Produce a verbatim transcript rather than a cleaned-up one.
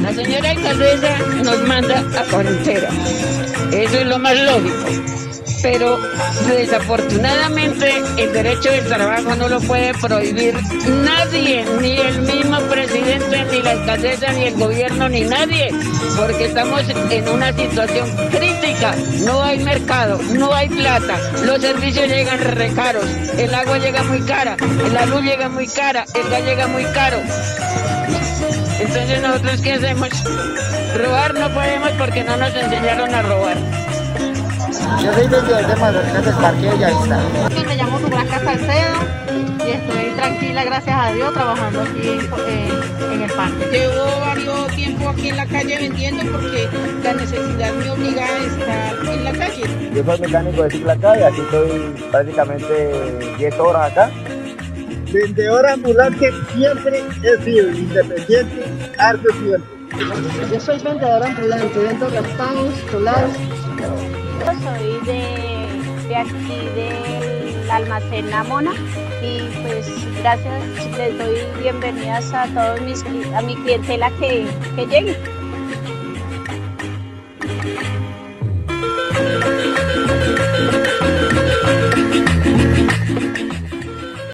La señora alcaldesa nos manda a cuarentena. Eso es lo más lógico. Pero desafortunadamente el derecho del trabajo no lo puede prohibir nadie, ni el mismo presidente, ni la alcaldesa, ni el gobierno, ni nadie, porque estamos en una situación crítica. No hay mercado, no hay plata, los servicios llegan re caros, el agua llega muy cara, la luz llega muy cara, el gas llega muy caro. Entonces, ¿nosotros qué hacemos? Robar no podemos porque no nos enseñaron a robar. Yo soy desde el tema de del parque Bellavista. Me llamo Blanca Salcedo y estoy tranquila, gracias a Dios, trabajando aquí eh, en el parque. Llevo varios tiempo aquí en la calle vendiendo porque la necesidad me obliga a estar en la calle. Yo soy mecánico de cicla acá y aquí estoy prácticamente diez horas acá. Vendedor ambulante siempre he sido independiente, harto tiempo. Yo soy vendedor ambulante, vendo raspados, solares. Yo soy de, de aquí del almacén La Mona y pues gracias, les doy bienvenidas a todos mis, a mi clientela que, que llegue.